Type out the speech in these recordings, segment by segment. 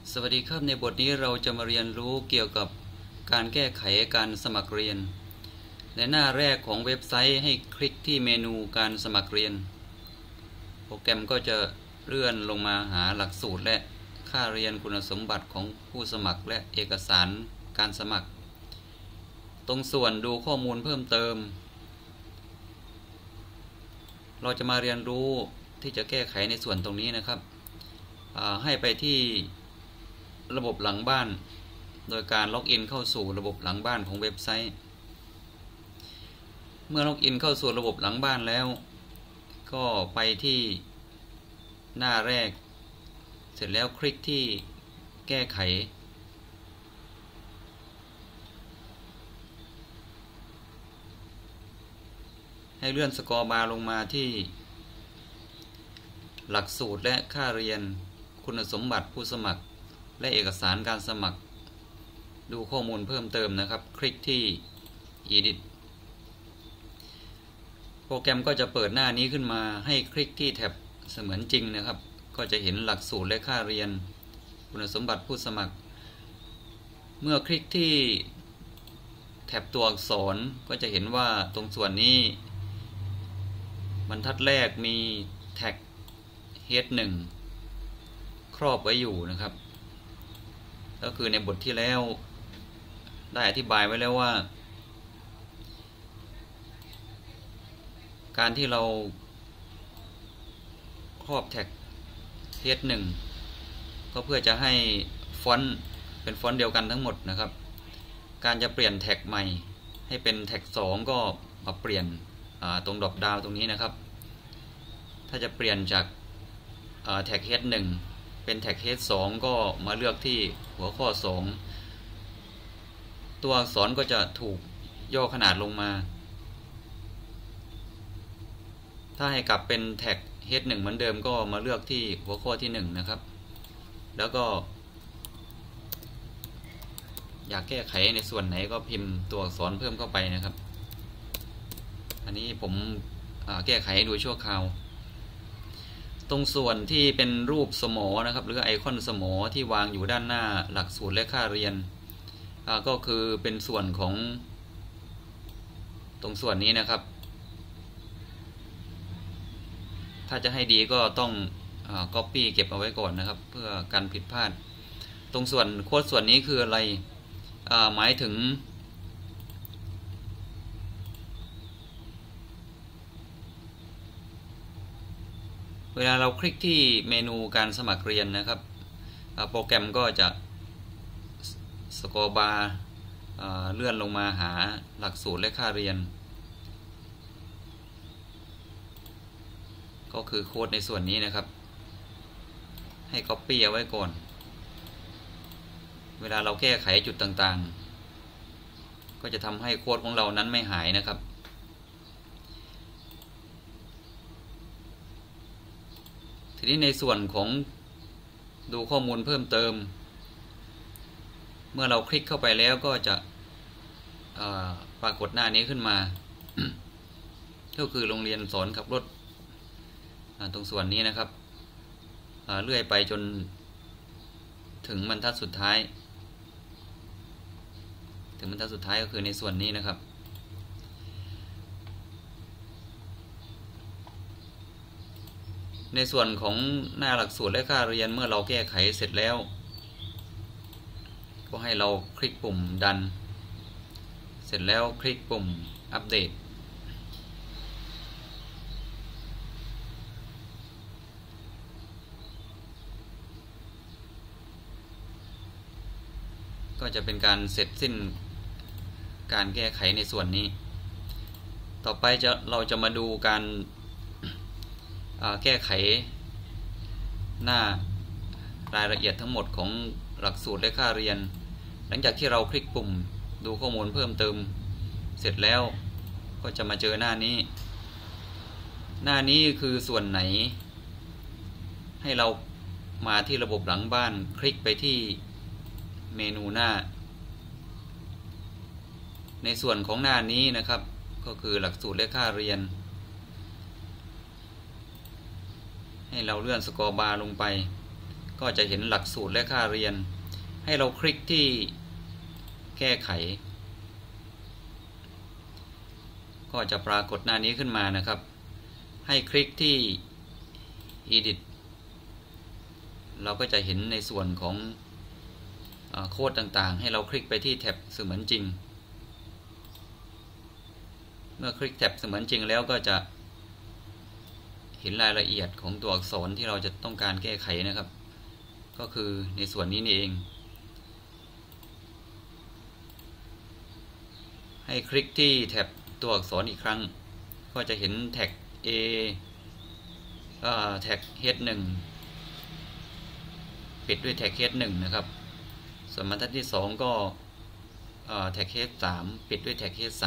สวัสดีครับในบทนี้เราจะมาเรียนรู้เกี่ยวกับการแก้ไขการสมัครเรียนในหน้าแรกของเว็บไซต์ให้คลิกที่เมนูการสมัครเรียนโปรแกรมก็จะเลื่อนลงมาหาหลักสูตรและค่าเรียนคุณสมบัติของผู้สมัครและเอกสารการสมัครตรงส่วนดูข้อมูลเพิ่มเติมเราจะมาเรียนรู้ที่จะแก้ไขในส่วนตรงนี้นะครับให้ไปที่ระบบหลังบ้านโดยการล็อกอินเข้าสู่ระบบหลังบ้านของเว็บไซต์เมื่อล็อกอินเข้าสู่ระบบหลังบ้านแล้วก็ไปที่หน้าแรกเสร็จแล้วคลิกที่แก้ไขให้เลื่อนสกอร์บาร์ลงมาที่หลักสูตรและค่าเรียนคุณสมบัติผู้สมัครและเอกสารการสมัครดูข้อมูลเพิ่มเติมนะครับคลิกที่ Edit โปรแกรมก็จะเปิดหน้านี้ขึ้นมาให้คลิกที่แท็บเสมือนจริงนะครับก็จะเห็นหลักสูตรและค่าเรียนคุณสมบัติผู้สมัครเมื่อคลิกที่แท็บตัวอักษรก็จะเห็นว่าตรงส่วนนี้บรรทัดแรกมีแท็ก H1 ครอบไว้อยู่นะครับก็คือในบทที่แล้วได้อธิบายไว้แล้วว่าการที่เราครอบแท็ก H1 ก็เพื่อจะให้ฟอนต์เป็นฟอนต์เดียวกันทั้งหมดนะครับการจะเปลี่ยนแท็กใหม่ให้เป็นแท็ก2ก็มาเปลี่ยนตรงดรอปดาวน์ตรงนี้นะครับถ้าจะเปลี่ยนจากแท็ก H1 เป็นแท็ก H2 ก็มาเลือกที่หัวข้อ2ตัวอักษรก็จะถูกย่อขนาดลงมาถ้าให้กลับเป็นแท็ก H1 เหมือนเดิมก็มาเลือกที่หัวข้อที่1นะครับแล้วก็อยากแก้ไขในส่วนไหนก็พิมพ์ตัวอักษรเพิ่มเข้าไปนะครับอันนี้ผมแก้ไขโดยชั่วคราวตรงส่วนที่เป็นรูปสมอนะครับหรือไอคอนสมอที่วางอยู่ด้านหน้าหลักสูตรและค่าเรียนก็คือเป็นส่วนของตรงส่วนนี้นะครับถ้าจะให้ดีก็ต้องcopy เก็บเอาไว้ก่อนนะครับเพื่อกันผิดพลาดตรงส่วนโค้ดส่วนนี้คืออะไรหมายถึงเวลาเราคลิกที่เมนูการสมัครเรียนนะครับโปรแกรมก็จะสกอร์บาร์เลื่อนลงมาหาหลักสูตรและค่าเรียนก็คือโค้ดในส่วนนี้นะครับให้ Copy เอาไว้ก่อนเวลาเราแก้ไขจุดต่างๆก็จะทำให้โค้ดของเรานั้นไม่หายนะครับทีนี้ในส่วนของดูข้อมูลเพิ่มเติมเมื่อเราคลิกเข้าไปแล้วก็จะปรากฏหน้านี้ขึ้นมา ก็คือโรงเรียนสอนขับรถตรงส่วนนี้นะครับเลื่อยไปจนถึงบรรทัดสุดท้ายก็คือในส่วนนี้นะครับในส่วนของหน้าหลักสูตรและค่าเรียนเมื่อเราแก้ไขเสร็จแล้วก็ให้เราคลิกปุ่มดันเสร็จแล้วคลิกปุ่มอัปเดตก็จะเป็นการเสร็จสิ้นการแก้ไขในส่วนนี้ต่อไปเราจะมาดูการแก้ไขหน้ารายละเอียดทั้งหมดของหลักสูตรและค่าเรียนหลังจากที่เราคลิกปุ่มดูข้อมูลเพิ่มเติมเสร็จแล้วก็จะมาเจอหน้านี้คือส่วนไหนให้เรามาที่ระบบหลังบ้านคลิกไปที่เมนูหน้าในส่วนของหน้านี้นะครับก็คือหลักสูตรและค่าเรียนให้เราเลื่อนสกอร์บาร์ลงไปก็จะเห็นหลักสูตรและค่าเรียนให้เราคลิกที่แก้ไขก็จะปรากฏหน้านี้ขึ้นมานะครับให้คลิกที่ Edit เราก็จะเห็นในส่วนของโค้ดต่างๆให้เราคลิกไปที่แท็บเสมือนจริงเมื่อคลิกแท็บเสมือนจริงแล้วก็จะเห็นรายละเอียดของตัวอักษรที่เราจะต้องการแก้ไขนะครับก็คือในส่วนนี้นี่เองให้คลิกที่แท็บตัวอักษรอีกครั้งก็จะเห็นแท็ก A แท็ก H1 ปิดด้วยแท็ก H1 นะครับส่วนบรรทัดที่2ก็แท็ก H3 ปิดด้วยแท็ก H3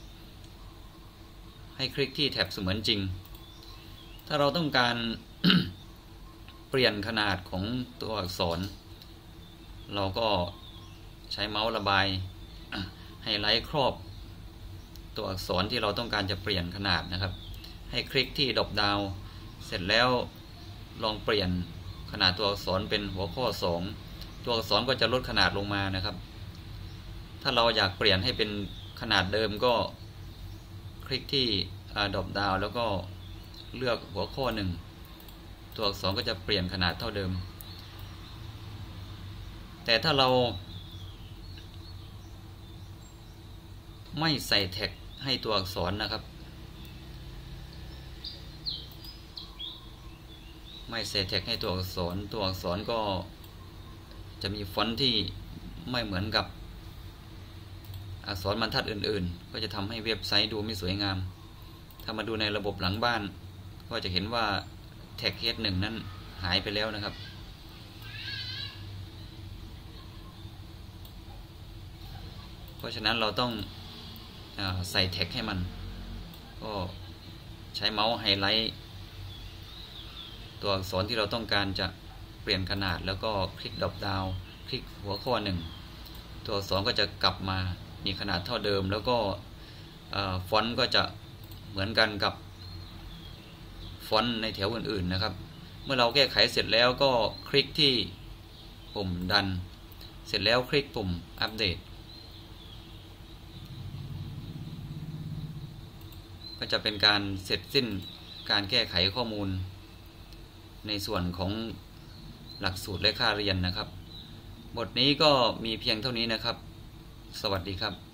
ให้คลิกที่แท็บเสมือนจริงถ้าเราต้องการ เปลี่ยนขนาดของตัวอักษรเราก็ใช้เมาส์ระบายไฮไลท์ครอบตัวอักษรที่เราต้องการจะเปลี่ยนขนาดนะครับให้คลิกที่ดรอปดาวน์เสร็จแล้วลองเปลี่ยนขนาดตัวอักษรเป็นหัวข้อ2ตัวอักษรก็จะลดขนาดลงมานะครับถ้าเราอยากเปลี่ยนให้เป็นขนาดเดิมก็คลิกที่ดรอปดาวน์แล้วก็เลือกหัวข้อ1ตัวอักษรก็จะเปลี่ยนขนาดเท่าเดิมแต่ถ้าเราไม่ใส่แท็กให้ตัวอักษรนะครับไม่ใส่แท็กให้ตัวอักษรก็จะมีฟอนต์ที่ไม่เหมือนกับอักษรบรรทัดอื่นๆก็จะทำให้เว็บไซต์ดูไม่สวยงามถ้ามาดูในระบบหลังบ้านก็จะเห็นว่าแท็ก H1 นั้นหายไปแล้วนะครับเพราะฉะนั้นเราต้องใส่แท็กให้มันก็ใช้เมาส์ไฮไลท์ตัวอักษรที่เราต้องการจะเปลี่ยนขนาดแล้วก็คลิกดรอปดาวน์คลิกหัวข้อ1ตัวอักษรก็จะกลับมามีขนาดเท่าเดิมแล้วก็ฟอนต์ก็จะเหมือนกันกับฟอนต์ในแถวอื่นๆนะครับเมื่อเราแก้ไขเสร็จแล้วก็คลิกที่ปุ่มดันเสร็จแล้วคลิกปุ่มอัปเดตก็จะเป็นการเสร็จสิ้นการแก้ไขข้อมูลในส่วนของหลักสูตรและค่าเรียนนะครับบทนี้ก็มีเพียงเท่านี้นะครับสวัสดีครับ